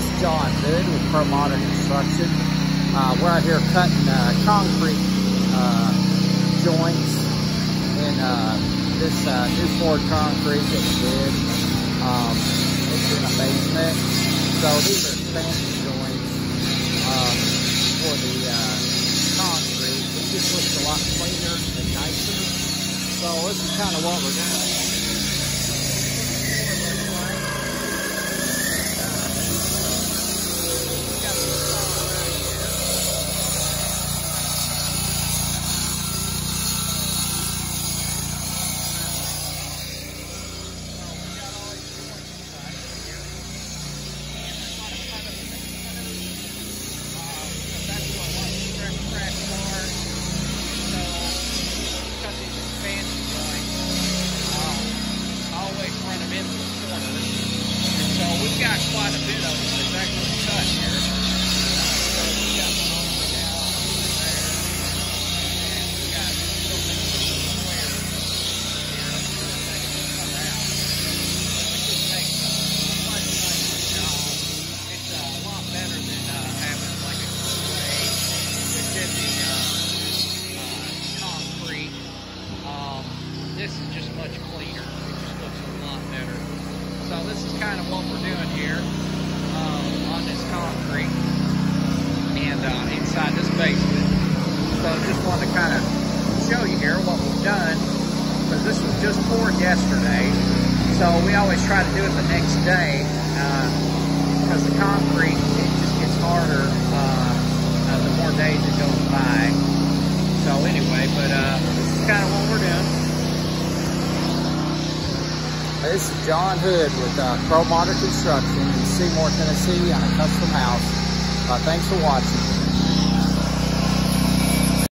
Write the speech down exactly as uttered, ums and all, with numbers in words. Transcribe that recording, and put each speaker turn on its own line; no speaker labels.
This is John Hood with Pro Modern Construction. Uh, we're out here cutting uh, concrete uh, joints in uh, this uh, new poured concrete that we did. Um, it's in a basement. So these are expansion joints um, for the uh, concrete. It just looks a lot cleaner and nicer. So this is kind of what we're doing.
Got quite a bit of it that's actually cut here. So we got one over now, there, and we got so many squares here that can come out. It just makes a much nicer job. It's a lot better than uh, having like a clay extending uh, uh, concrete. Um, this is just much cleaner. It just looks a lot better. So this is kind of what we're doing here um, on this concrete and uh, inside this basement. So I just wanted to kind of show you here what we've done, because this was just poured yesterday. So we always try to do it the next day uh, because the concrete, it just gets harder uh, uh, the more days it goes by. So anyway, but uh, this is kind of what we're doing.
This is John Hood with uh, Pro Modern Construction in Seymour, Tennessee on a custom house. Uh, thanks for watching.